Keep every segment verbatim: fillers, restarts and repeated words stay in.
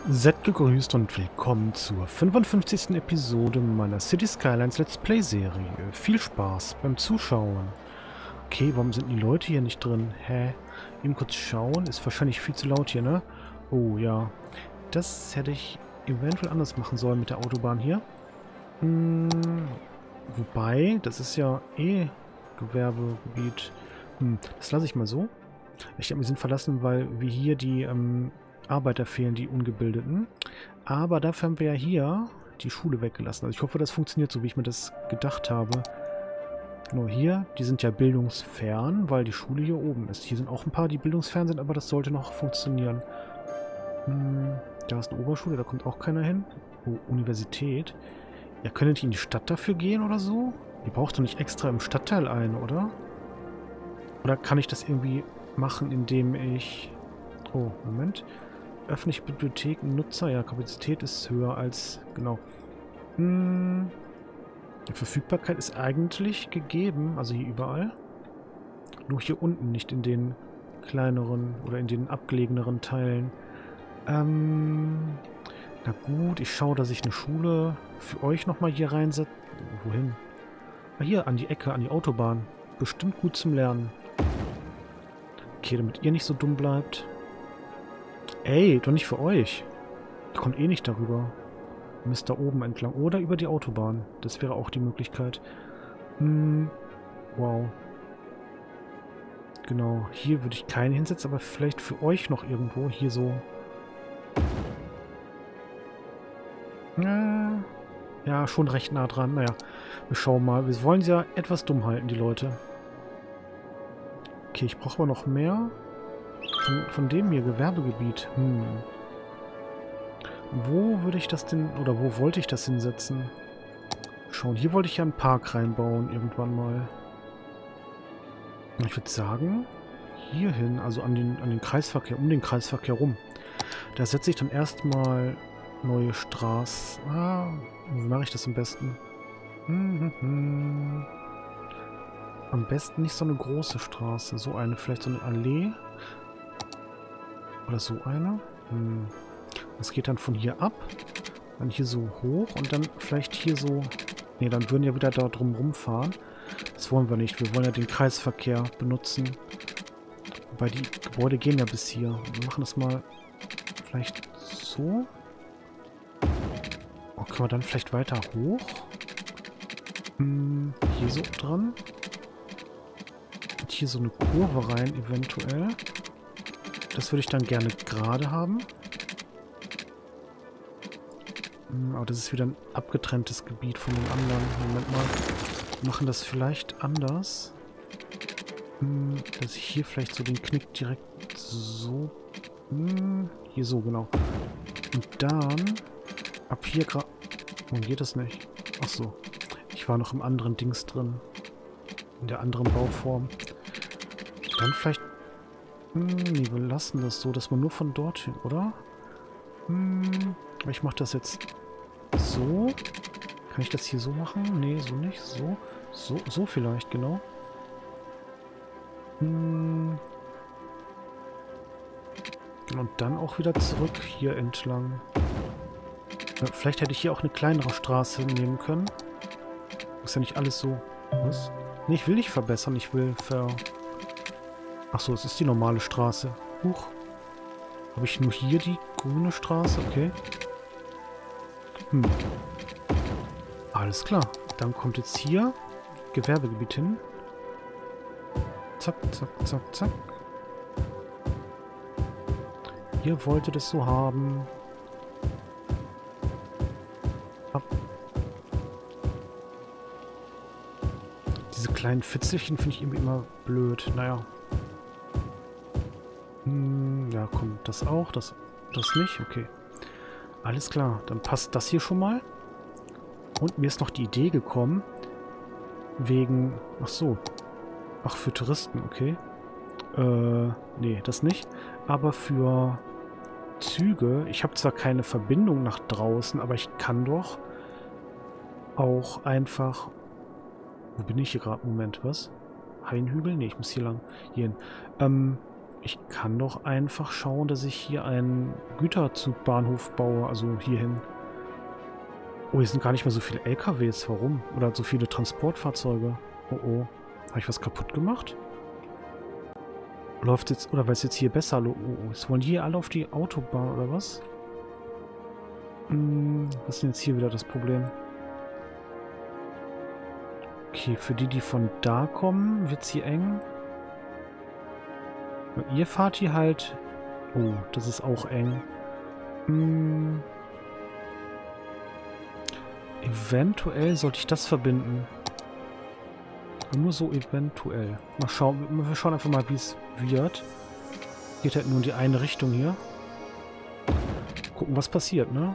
Seid gegrüßt und willkommen zur fünfundfünfzigsten Episode meiner City Skylines Let's Play Serie. Viel Spaß beim Zuschauen. Okay, warum sind die Leute hier nicht drin? Hä? Eben kurz schauen. Ist wahrscheinlich viel zu laut hier, ne? Oh ja. Das hätte ich eventuell anders machen sollen mit der Autobahn hier. Hm, wobei, das ist ja eh Gewerbegebiet. Hm, das lasse ich mal so. Ich glaube, wir sind verlassen, weil wir hier die ähm, Arbeiter fehlen, die Ungebildeten. Aber dafür haben wir ja hier die Schule weggelassen. Also ich hoffe, das funktioniert so, wie ich mir das gedacht habe. Nur hier, die sind ja bildungsfern, weil die Schule hier oben ist. Hier sind auch ein paar, die bildungsfern sind, aber das sollte noch funktionieren. Hm, da ist eine Oberschule, da kommt auch keiner hin. Oh, Universität. Ja, könntet ihr in die Stadt dafür gehen oder so? Ihr braucht doch nicht extra im Stadtteil ein, oder? Oder kann ich das irgendwie machen, indem ich... Oh, Moment. Öffentliche Bibliotheken, Nutzer, ja, Kapazität ist höher als, genau. Hm, die Verfügbarkeit ist eigentlich gegeben, also hier überall. Nur hier unten, nicht in den kleineren oder in den abgelegeneren Teilen. Ähm, na gut, ich schaue, dass ich eine Schule für euch nochmal hier reinsetze. Wohin? Ah, hier, an die Ecke, an die Autobahn. Bestimmt gut zum Lernen. Okay, damit ihr nicht so dumm bleibt. Ey, doch nicht für euch. Ihr kommt eh nicht darüber. Ihr müsst da oben entlang. Oder über die Autobahn. Das wäre auch die Möglichkeit. Hm, wow. Genau, hier würde ich keinen hinsetzen, aber vielleicht für euch noch irgendwo. Hier so. Ja, ja, schon recht nah dran. Naja, wir schauen mal. Wir wollen sie ja etwas dumm halten, die Leute. Okay, ich brauche aber noch mehr. Von, von dem hier, Gewerbegebiet. Hm. Wo würde ich das denn, oder wo wollte ich das hinsetzen? Schauen, hier wollte ich ja einen Park reinbauen, irgendwann mal. Ich würde sagen, hierhin, also an den, an den Kreisverkehr, um den Kreisverkehr rum. Da setze ich dann erstmal neue Straßen. Ah, wie mache ich das am besten? Hm, hm, hm. Am besten nicht so eine große Straße, so eine, vielleicht so eine Allee. Oder so eine. Hm. Das geht dann von hier ab, dann hier so hoch und dann vielleicht hier so... Ne, dann würden ja wieder da drum rumfahren. Das wollen wir nicht. Wir wollen ja den Kreisverkehr benutzen. Wobei die Gebäude gehen ja bis hier. Wir machen das mal vielleicht so. Oh, können wir dann vielleicht weiter hoch? Hm, hier so dran. Und hier so eine Kurve rein eventuell. Das würde ich dann gerne gerade haben. Aber das ist wieder ein abgetrenntes Gebiet von den anderen. Moment mal. Wir machen das vielleicht anders. Dass ich hier vielleicht so den Knick direkt so... Hier so, genau. Und dann... Ab hier gerade... Warum geht das nicht? Ach so. Ich war noch im anderen Dings drin. In der anderen Bauform. Dann vielleicht... Nee, wir lassen das so, dass man nur von dorthin, oder? Ich mache das jetzt... So. Kann ich das hier so machen? Nee, so nicht. So. So, so vielleicht, genau. Hm. Und dann auch wieder zurück hier entlang. Ja, vielleicht hätte ich hier auch eine kleinere Straße nehmen können. Ist ja nicht alles so... Was? Nee, ich will nicht verbessern. Ich will ver... Achso, es ist die normale Straße. Huch. Habe ich nur hier die grüne Straße? Okay. Hm. Alles klar. Dann kommt jetzt hier Gewerbegebiet hin. Zack, zack, zack, zack. Ihr wolltet es so haben. Ab. Diese kleinen Fitzelchen finde ich irgendwie immer blöd. Naja. Hm, ja, komm, das auch. Das, das nicht. Okay. Alles klar, dann passt das hier schon mal. Und mir ist noch die Idee gekommen, wegen... Ach so. Ach, für Touristen, okay. Äh, nee, das nicht. Aber für Züge, ich habe zwar keine Verbindung nach draußen, aber ich kann doch auch einfach... Wo bin ich hier gerade? Moment, was? Hainhügel? Nee, ich muss hier lang. Hier hin. Ähm, Ich kann doch einfach schauen, dass ich hier einen Güterzugbahnhof baue, also hierhin. Oh, hier sind gar nicht mehr so viele L K Ws. Warum? Oder so viele Transportfahrzeuge. Oh oh. Habe ich was kaputt gemacht? Läuft jetzt, oder weil es jetzt hier besser... Oh oh. Jetzt wollen die hier alle auf die Autobahn, oder was? Hm, was ist denn jetzt hier wieder das Problem? Okay, für die, die von da kommen, wird es hier eng. Und ihr fahrt hier halt... Oh, das ist auch eng. Hm... Eventuell sollte ich das verbinden. Nur so eventuell. Mal schauen, wir schauen einfach mal, wie es wird. Geht halt nur in die eine Richtung hier. Gucken, was passiert, ne?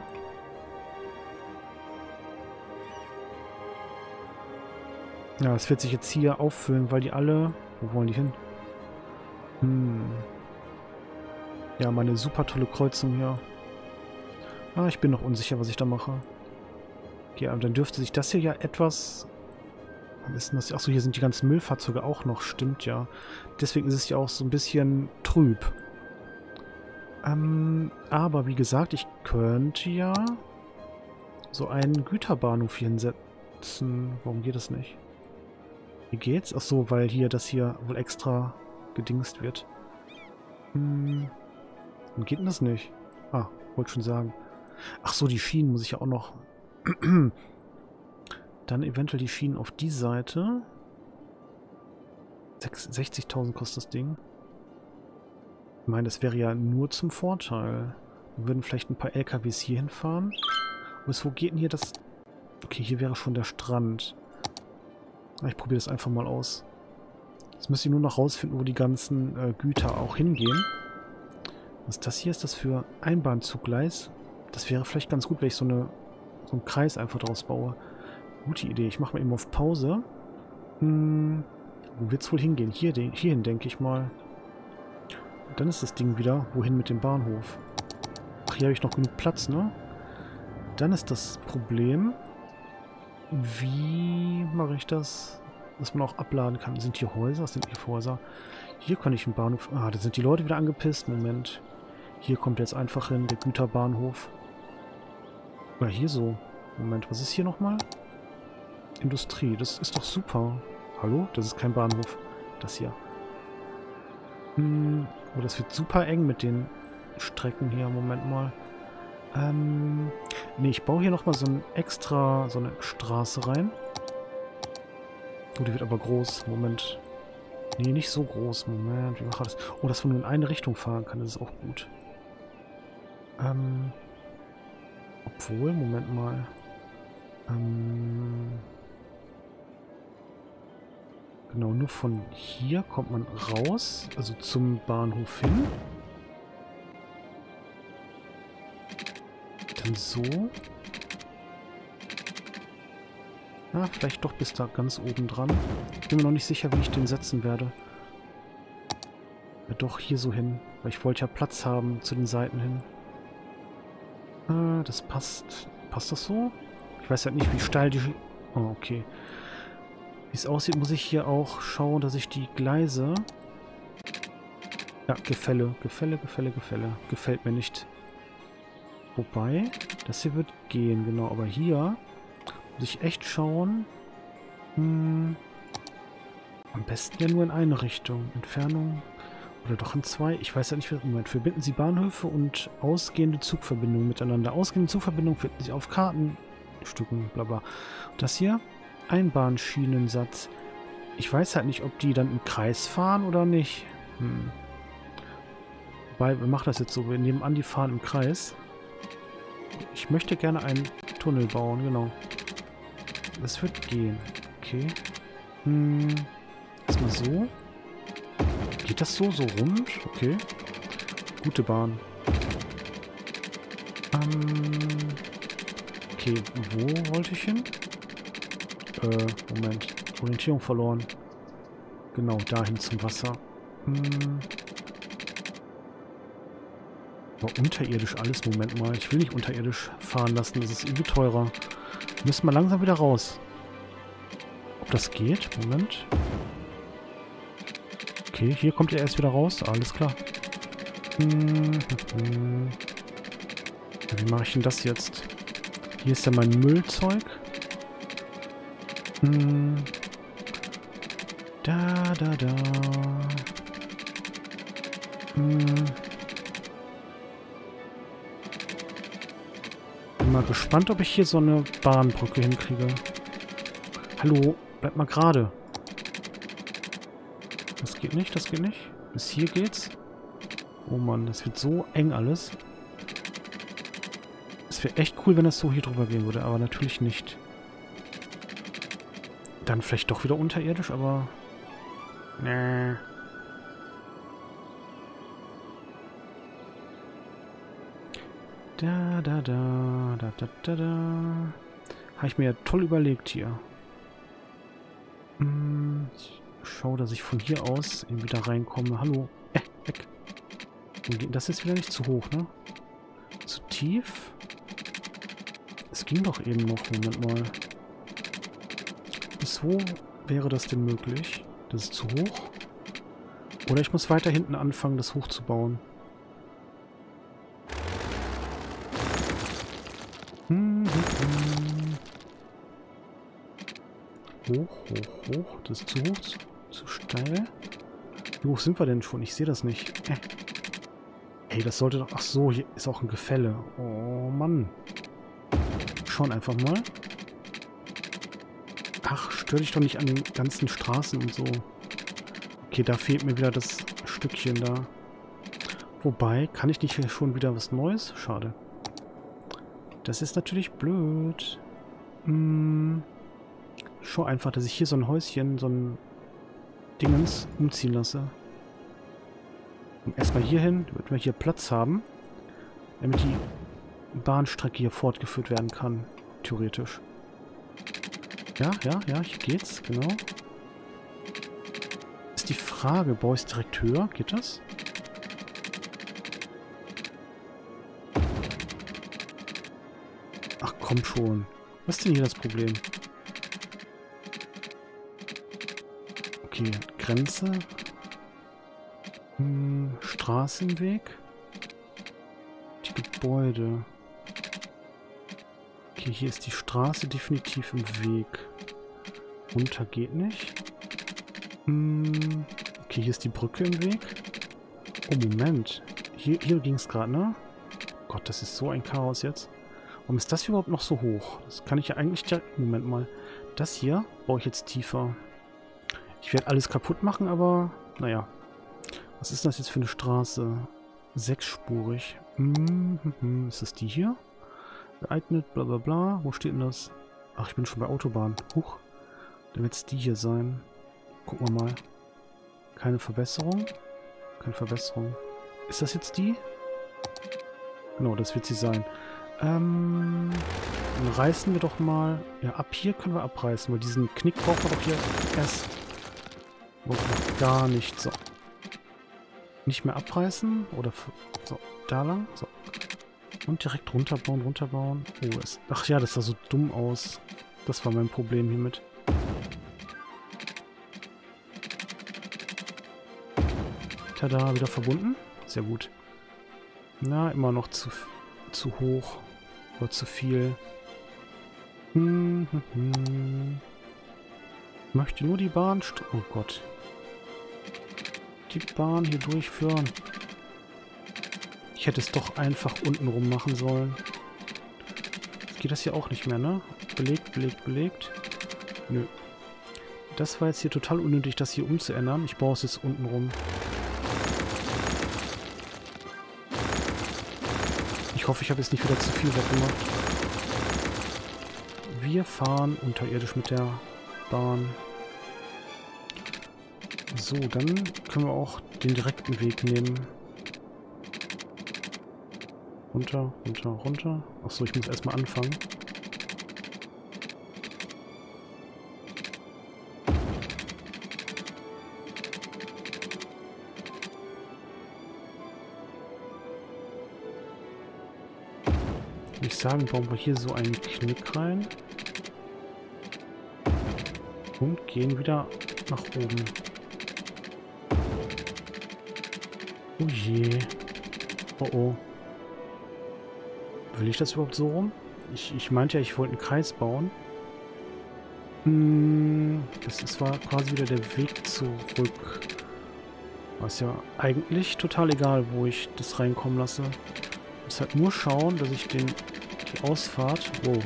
Ja, es wird sich jetzt hier auffüllen, weil die alle... Wo wollen die hin? Hm. Ja, meine super tolle Kreuzung hier. Ah, ich bin noch unsicher, was ich da mache. Okay, aber dann dürfte sich das hier ja etwas... Was ist denn das? Achso, hier sind die ganzen Müllfahrzeuge auch noch. Stimmt, ja. Deswegen ist es ja auch so ein bisschen trüb. Ähm, aber wie gesagt, ich könnte ja so einen Güterbahnhof hier hinsetzen. Warum geht das nicht? Wie geht's? Achso, weil hier das hier wohl extra gedingst wird. Hm. Warum geht denn das nicht? Ah, wollte schon sagen. Ach so, die Schienen muss ich ja auch noch... Dann eventuell die Schienen auf die Seite. sechzigtausend kostet das Ding. Ich meine, das wäre ja nur zum Vorteil. Wir würden vielleicht ein paar L K Ws hier hinfahren. Wo geht denn hier das... Okay, hier wäre schon der Strand. Ich probiere das einfach mal aus. Jetzt müsste ich nur noch rausfinden, wo die ganzen äh, Güter auch hingehen. Was ist das hier? Ist das für Einbahnzuggleis? Das wäre vielleicht ganz gut, wenn ich so, eine, so einen Kreis einfach draus baue. Gute Idee. Ich mache mal eben auf Pause. Hm, wo wird es wohl hingehen? Hier, hierhin, denke ich mal. Und dann ist das Ding wieder. Wohin mit dem Bahnhof? Ach, hier habe ich noch genug Platz, ne? Dann ist das Problem, wie mache ich das, dass man auch abladen kann? Sind hier Häuser? Was sind hier Häuser? Hier kann ich einen Bahnhof... Ah, da sind die Leute wieder angepisst. Moment. Hier kommt jetzt einfach hin, der Güterbahnhof. Oder hier so. Moment, was ist hier nochmal? Industrie, das ist doch super. Hallo? Das ist kein Bahnhof. Das hier. Hm, oh, das wird super eng mit den Strecken hier. Moment mal. Ähm, nee, ich baue hier nochmal so ein extra, so eine Straße rein. Oh, die wird aber groß. Moment. Nee, nicht so groß. Moment, wie mache ich das? Oh, dass man nur in eine Richtung fahren kann, das ist auch gut. Ähm, obwohl, Moment mal. Ähm, genau, nur von hier kommt man raus, also zum Bahnhof hin. Dann so. Na, vielleicht doch bis da ganz oben dran. Ich bin mir noch nicht sicher, wie ich den setzen werde. Ja, doch hier so hin, weil ich wollte ja Platz haben zu den Seiten hin. Ah, das passt. Passt das so? Ich weiß halt nicht, wie steil die... Oh, okay. Wie es aussieht, muss ich hier auch schauen, dass ich die Gleise... Ja, Gefälle, Gefälle, Gefälle, Gefälle. Gefällt mir nicht. Wobei, das hier wird gehen, genau. Aber hier muss ich echt schauen. Hm, am besten ja nur in eine Richtung. Entfernung oder doch in zwei. Ich weiß ja nicht, was... Moment, verbinden Sie Bahnhöfe und ausgehende Zugverbindungen miteinander. Ausgehende Zugverbindungen finden sich auf Kartenstücken, bla bla. Und das hier? Einbahnschienensatz. Ich weiß halt nicht, ob die dann im Kreis fahren oder nicht. Hm. Wobei, wir machen das jetzt so. Wir nehmen an, die fahren im Kreis. Ich möchte gerne einen Tunnel bauen, genau. Das wird gehen. Okay. Hm. Erstmal so. Geht das so, so rund? Okay. Gute Bahn. Ähm. Okay, wo wollte ich hin? Äh, Moment. Orientierung verloren. Genau, dahin zum Wasser. Hm. Aber unterirdisch alles. Moment mal. Ich will nicht unterirdisch fahren lassen. Das ist irgendwie teurer. Müssen wir langsam wieder raus. Ob das geht? Moment. Okay, Okay, hier kommt er erst wieder raus. Alles klar. Hm, hm. Wie mache ich denn das jetzt? Hier ist ja mein Müllzeug. Hm. Da, da, da. Hm. Bin mal gespannt, ob ich hier so eine Bahnbrücke hinkriege. Hallo, bleib mal gerade. Das geht nicht, das geht nicht. Bis hier geht's. Oh Mann, das wird so eng alles. Es wäre echt cool, wenn das so hier drüber gehen würde, aber natürlich nicht. Dann vielleicht doch wieder unterirdisch, aber... Nee. Da, da, da, da, da, da, da. Habe ich mir ja toll überlegt hier. Hm, ich schau, dass ich von hier aus irgendwie da reinkomme. Hallo. Äh, weg. Das ist wieder nicht zu hoch, ne? Zu tief? Es ging doch eben noch. Moment mal. Bis wo wäre das denn möglich? Das ist zu hoch. Oder ich muss weiter hinten anfangen, das hochzubauen. Hm, hm, hm. Hoch, hoch, hoch. Das ist zu hoch, zu, zu steil. Wie hoch sind wir denn schon? Ich sehe das nicht. Äh. Ey, das sollte doch... Ach so, hier ist auch ein Gefälle. Oh, Mann. Schauen einfach mal. Ach, stör dich doch nicht an den ganzen Straßen und so. Okay, da fehlt mir wieder das Stückchen da. Wobei, kann ich nicht hier schon wieder was Neues? Schade. Das ist natürlich blöd. Hm. Ich schau einfach, dass ich hier so ein Häuschen, so ein Dingens umziehen lasse. Und erstmal hier hin, damit wir hier Platz haben. Damit die Bahnstrecke hier fortgeführt werden kann. Theoretisch. Ja, ja, ja, hier geht's, genau. Ist die Frage, baue ich es direkt höher? Geht das? Ach komm schon. Was ist denn hier das Problem? Okay, Grenze. Hm, Straße im Weg. Die Gebäude. Okay, hier ist die Straße definitiv im Weg. Runter geht nicht. Hm, okay, hier ist die Brücke im Weg. Oh, Moment. Hier, hier ging es gerade, ne? Gott, das ist so ein Chaos jetzt. Warum ist das überhaupt noch so hoch? Das kann ich ja eigentlich direkt... Moment mal. Das hier baue ich jetzt tiefer. Ich werde alles kaputt machen, aber... Naja. Was ist das jetzt für eine Straße? Sechsspurig. Hm, hm, hm. Ist das die hier? Geeignet, bla bla bla. Wo steht denn das? Ach, ich bin schon bei Autobahn. Huch. Dann wird es die hier sein. Gucken wir mal. Keine Verbesserung. Keine Verbesserung. Ist das jetzt die? Genau, das wird sie sein. Ähm, dann reißen wir doch mal... Ja, ab hier können wir abreißen, weil diesen Knick brauchen wir doch hier erst... Noch gar nicht. So. Nicht mehr abreißen. Oder... So, da lang. So. Und direkt runterbauen, runterbauen. Oh, das... Ach ja, das sah so dumm aus. Das war mein Problem hiermit. Tada, wieder verbunden. Sehr gut. Na, immer noch zu, zu hoch. Oder zu viel. Hm, hm, hm. Ich möchte nur die Bahn... Oh Gott. Die Bahn hier durchführen. Ich hätte es doch einfach unten rum machen sollen. Geht das hier auch nicht mehr, ne? Belegt, belegt, belegt. Nö. Das war jetzt hier total unnötig, das hier umzuändern. Ich baue es jetzt unten rum. Ich hoffe, ich habe jetzt nicht wieder zu viel weggemacht. Wir fahren unterirdisch mit der Bahn. So, dann können wir auch den direkten Weg nehmen. Runter, runter, runter. Achso, ich muss erstmal anfangen. Ich sagen, bauen wir hier so einen Knick rein. Und gehen wieder nach oben. Oh je. Oh oh. Will ich das überhaupt so rum? Ich, ich meinte ja, ich wollte einen Kreis bauen. Hm, das ist, war quasi wieder der Weg zurück. Was ja eigentlich total egal, wo ich das reinkommen lasse. Ich muss halt nur schauen, dass ich den, die Ausfahrt... Wow.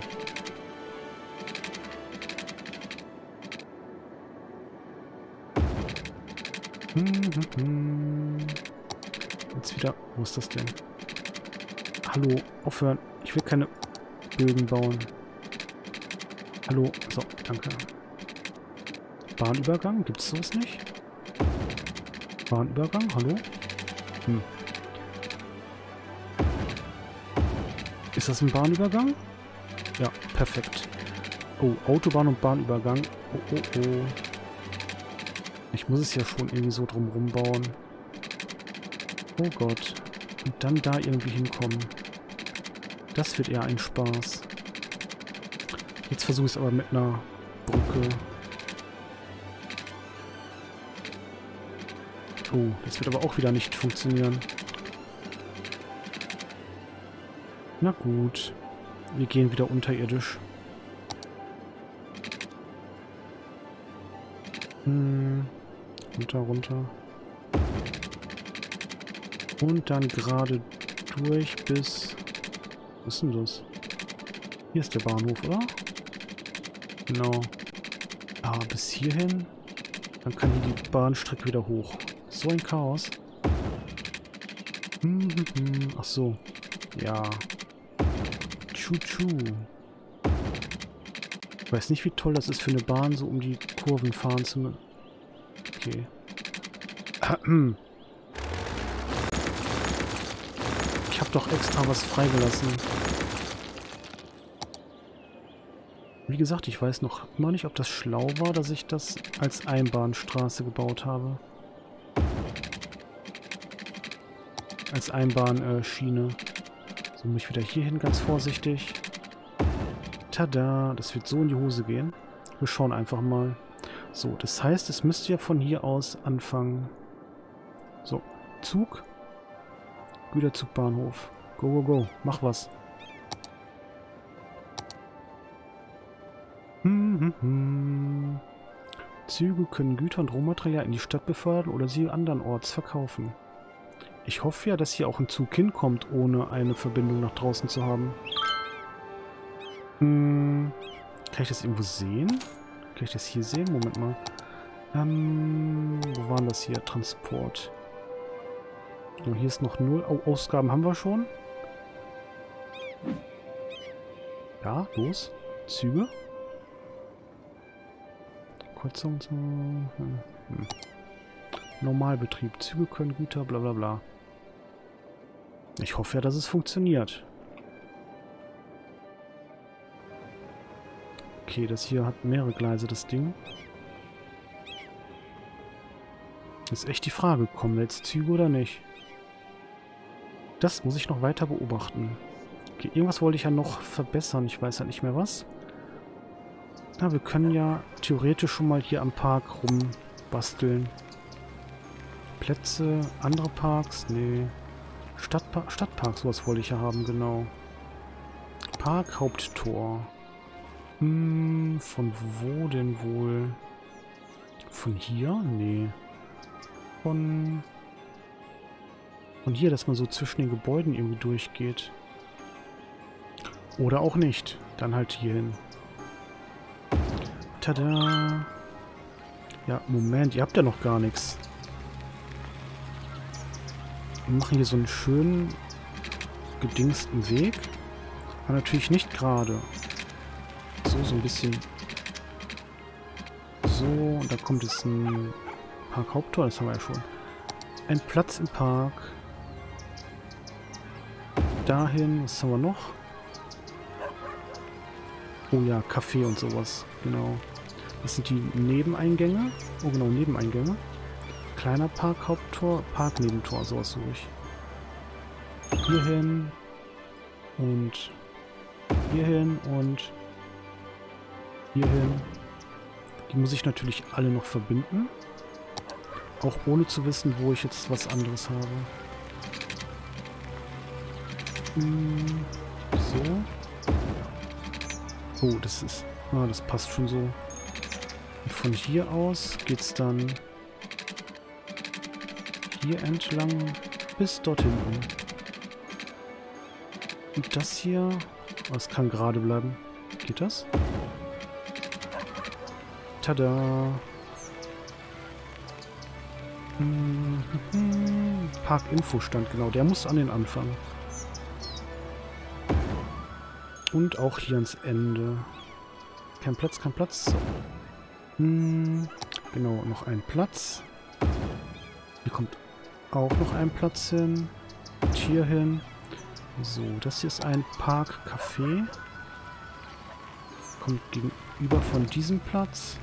Hm, hm, hm. Jetzt wieder... Wo ist das denn? Hallo, aufhören. Ich will keine Bögen bauen. Hallo. So, danke. Bahnübergang? Gibt es sowas nicht? Bahnübergang? Hallo? Hm. Ist das ein Bahnübergang? Ja, perfekt. Oh, Autobahn und Bahnübergang. Oh, oh, oh. Ich muss es ja schon irgendwie so drumherum bauen. Oh Gott. Und dann da irgendwie hinkommen. Das wird eher ein Spaß. Jetzt versuche ich es aber mit einer Brücke. Oh, das wird aber auch wieder nicht funktionieren. Na gut. Wir gehen wieder unterirdisch. Hm. Runter, runter. Und dann gerade durch bis... Was ist denn das? Hier ist der Bahnhof, oder? Genau. Ah, bis hierhin. Dann kann hier die Bahnstrecke wieder hoch. So ein Chaos. Hm, hm, hm. Ach so. Ja. Tschu-tschu. Ich weiß nicht, wie toll das ist für eine Bahn, so um die Kurven fahren zu müssen. Okay. Ich habe doch extra was freigelassen. Wie gesagt, ich weiß noch immer nicht, ob das schlau war, dass ich das als Einbahnstraße gebaut habe. Als Einbahnschiene. So, muss ich wieder hier hin, ganz vorsichtig. Tada, das wird so in die Hose gehen. Wir schauen einfach mal. So, das heißt, es müsste ja von hier aus anfangen. So, Zug. Güterzugbahnhof. Go, go, go. Mach was. Hm, hm, hm. Züge können Güter und Rohmaterial in die Stadt befördern oder sie andernorts verkaufen. Ich hoffe ja, dass hier auch ein Zug hinkommt, ohne eine Verbindung nach draußen zu haben. Hm. Kann ich das irgendwo sehen? Kann ich das hier sehen? Moment mal. Ähm, wo war das hier? Transport. So, hier ist noch null. Oh, Ausgaben haben wir schon. Ja, los. Züge. Kreuzung. Hm. Hm. Normalbetrieb. Züge können Güter, bla bla bla. Ich hoffe ja, dass es funktioniert. Okay, das hier hat mehrere Gleise, das Ding. Ist echt die Frage, kommen jetzt Züge oder nicht? Das muss ich noch weiter beobachten. Okay, irgendwas wollte ich ja noch verbessern. Ich weiß ja nicht mehr was. Na, wir können ja theoretisch schon mal hier am Park rumbasteln. Plätze, andere Parks? Nee. Stadtpark, Stadtpark, sowas wollte ich ja haben, genau. Park, Haupttor. Hm, von wo denn wohl? Von hier? Nee. Von... Von hier, dass man so zwischen den Gebäuden irgendwie durchgeht. Oder auch nicht. Dann halt hier hin. Tada! Ja, Moment, ihr habt ja noch gar nichts. Wir machen hier so einen schönen gedingsten Weg. Aber natürlich nicht gerade. So, so ein bisschen. So, und da kommt jetzt ein Park-Haupttor, das haben wir ja schon. Ein Platz im Park. Dahin, was haben wir noch? Oh ja, Café und sowas, genau. Das sind die Nebeneingänge. Oh genau, Nebeneingänge. Kleiner Park-Haupttor, Park-Nebentor, sowas suche ich. Hierhin. Und hierhin und hierhin. Die muss ich natürlich alle noch verbinden. Auch ohne zu wissen, wo ich jetzt was anderes habe. Hm, so. Oh, das ist... Ah, das passt schon so. Und von hier aus geht's dann hier entlang bis dort hinten. Und das hier... Oh, das kann gerade bleiben. Geht das? Tada! Hm, hm, hm. Park-Infostand, genau. Der muss an den Anfang. Und auch hier ans Ende. Kein Platz, kein Platz. So. Hm, genau, noch ein Platz. Hier kommt auch noch ein Platz hin. Und hier hin. So, das hier ist ein Park-Café. Kommt gegenüber von diesem Platz.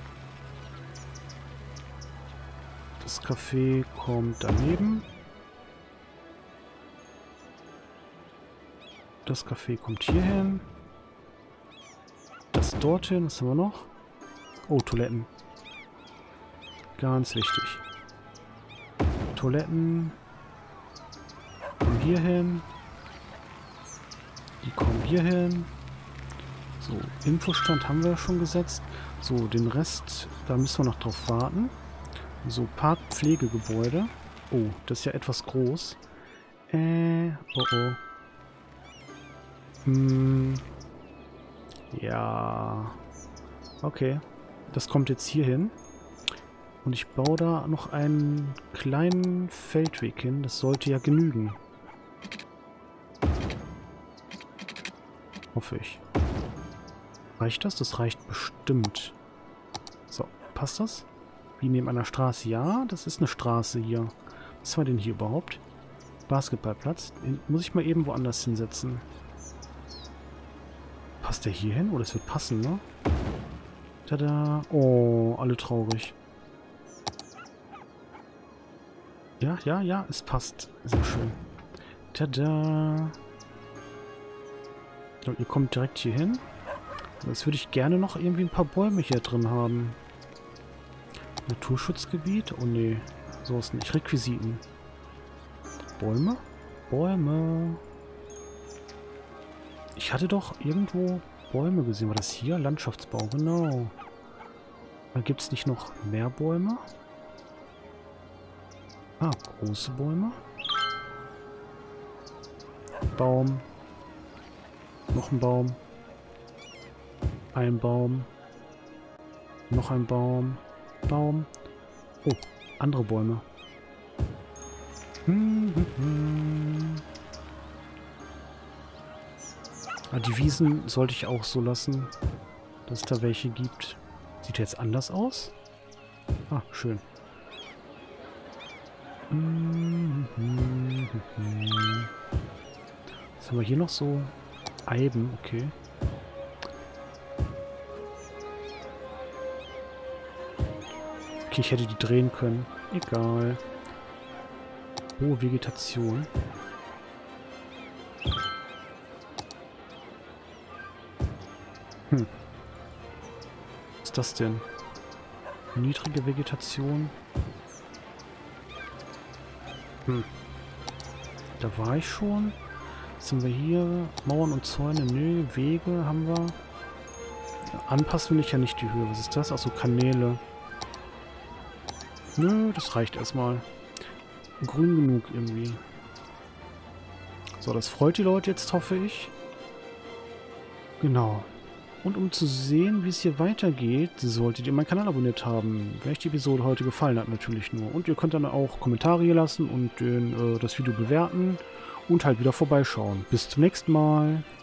Das Café kommt daneben. Das Café kommt hier hin. Das dorthin. Was haben wir noch? Oh, Toiletten. Ganz wichtig. Toiletten. Kommen hier hin. Die kommen hier hin. So, Infostand haben wir schon gesetzt. So, den Rest, da müssen wir noch drauf warten. So, Parkpflegegebäude. Oh, das ist ja etwas groß. Äh, oh oh. Hm. Ja. Okay. Das kommt jetzt hier hin. Und ich baue da noch einen kleinen Feldweg hin. Das sollte ja genügen. Hoffe ich. Reicht das? Das reicht bestimmt. So, passt das? Wie neben einer Straße? Ja, das ist eine Straße hier. Was war denn hier überhaupt? Basketballplatz. Den muss ich mal eben woanders hinsetzen. Passt der hier hin? Oh, das wird passen, ne? Tada. Oh, alle traurig. Ja, ja, ja, es passt. Sehr schön. Tada. So, ihr kommt direkt hier hin. Jetzt würde ich gerne noch irgendwie ein paar Bäume hier drin haben. Naturschutzgebiet? Oh ne, so ist nicht. Requisiten. Bäume? Bäume. Ich hatte doch irgendwo Bäume gesehen. War das hier? Landschaftsbau, genau. Da gibt es nicht noch mehr Bäume? Ah, große Bäume. Baum. Noch ein Baum. Ein Baum. Noch ein Baum. Baum. Oh, andere Bäume. Hm, hm, hm. Ah, die Wiesen sollte ich auch so lassen, dass es da welche gibt. Sieht jetzt anders aus? Ah, schön. Hm, hm, hm, hm. Was haben wir hier noch so? Eiben, okay. Okay, ich hätte die drehen können. Egal. Oh, Vegetation. Hm. Was ist das denn? Niedrige Vegetation. Hm. Da war ich schon. Jetzt haben wir hier Mauern und Zäune. Nö, Wege haben wir. Anpassen will ich ja nicht die Höhe. Was ist das? Achso, Kanäle. Nö, das reicht erstmal. Grün genug irgendwie. So, das freut die Leute jetzt, hoffe ich. Genau. Und um zu sehen, wie es hier weitergeht, solltet ihr meinen Kanal abonniert haben. Wenn euch die Episode heute gefallen hat, natürlich nur. Und ihr könnt dann auch Kommentare hier lassen und den, äh, das Video bewerten und halt wieder vorbeischauen. Bis zum nächsten Mal.